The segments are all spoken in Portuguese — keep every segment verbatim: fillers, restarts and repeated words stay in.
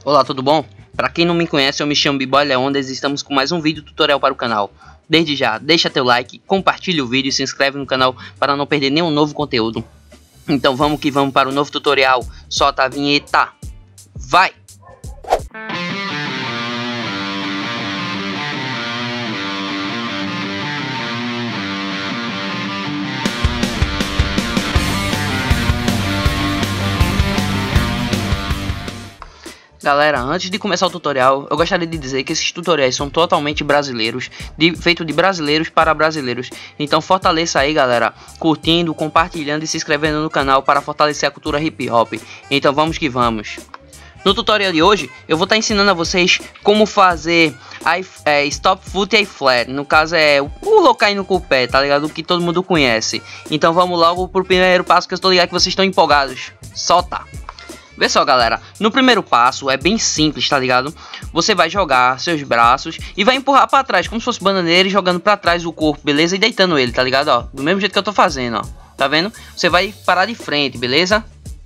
Olá, tudo bom? Para quem não me conhece, eu me chamo B-Boy Leondas e estamos com mais um vídeo tutorial para o canal. Desde já, deixa teu like, compartilha o vídeo e se inscreve no canal para não perder nenhum novo conteúdo. Então vamos que vamos para o novo tutorial. Solta a vinheta. Vai! Galera, antes de começar o tutorial, eu gostaria de dizer que esses tutoriais são totalmente brasileiros, de, feito de brasileiros para brasileiros. Então fortaleça aí, galera, curtindo, compartilhando e se inscrevendo no canal para fortalecer a cultura hip hop. Então vamos que vamos. No tutorial de hoje, eu vou estar ensinando a vocês como fazer I, é, Stop Foot e Flat. No caso é o pulo caindo com o pé, tá ligado? O que todo mundo conhece. Então vamos logo pro primeiro passo, que eu estou ligado que vocês estão empolgados. Solta! Vê só, galera, no primeiro passo é bem simples, tá ligado? Você vai jogar seus braços e vai empurrar pra trás, como se fosse bananeira, e jogando pra trás o corpo, beleza? E deitando ele, tá ligado? Ó, do mesmo jeito que eu tô fazendo, ó. Tá vendo? Você vai parar de frente, beleza?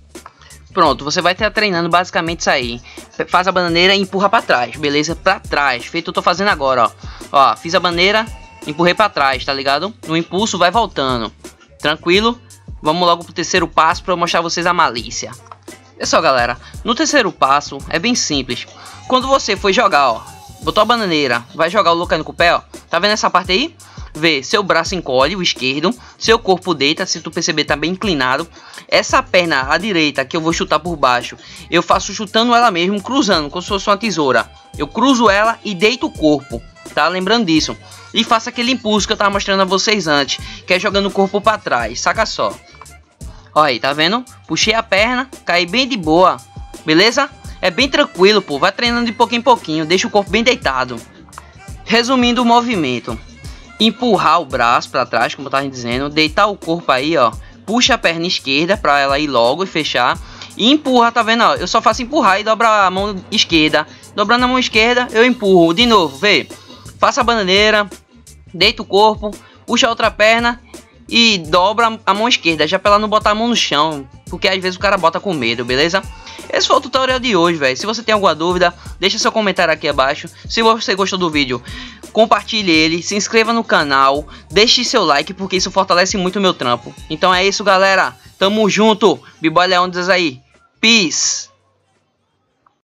Pronto, você vai estar treinando basicamente isso aí. Faz a bananeira e empurra pra trás, beleza? Pra trás, feito eu tô fazendo agora, ó. Ó, fiz a bananeira, empurrei pra trás, tá ligado? No impulso vai voltando. Tranquilo? Vamos logo pro terceiro passo pra eu mostrar a vocês a malícia. É só, galera, no terceiro passo é bem simples. Quando você for jogar, ó, botou a bananeira, vai jogar o Lucano com o pé, ó. Tá vendo essa parte aí? Vê, seu braço encolhe, o esquerdo, seu corpo deita, se tu perceber tá bem inclinado. Essa perna, a direita, que eu vou chutar por baixo, eu faço chutando ela mesmo, cruzando, como se fosse uma tesoura. Eu cruzo ela e deito o corpo, tá? Lembrando disso. E faço aquele impulso que eu tava mostrando a vocês antes, que é jogando o corpo pra trás, saca só. Olha aí, tá vendo? Puxei a perna, caí bem de boa, beleza? É bem tranquilo, pô, vai treinando de pouquinho em pouquinho, deixa o corpo bem deitado. Resumindo o movimento: empurrar o braço pra trás, como eu tava dizendo, deitar o corpo aí, ó. Puxa a perna esquerda pra ela ir logo e fechar. E empurra, tá vendo? Ó, eu só faço empurrar e dobra a mão esquerda. Dobrando a mão esquerda, eu empurro. De novo, vê. Faça a bananeira, deita o corpo, puxa a outra perna e dobra a mão esquerda, já pra ela não botar a mão no chão, porque às vezes o cara bota com medo, beleza? Esse foi o tutorial de hoje, velho. Se você tem alguma dúvida, deixa seu comentário aqui abaixo. Se você gostou do vídeo, compartilhe ele, se inscreva no canal, deixe seu like, porque isso fortalece muito o meu trampo. Então é isso, galera. Tamo junto. B-Boy Leondas aí. Peace.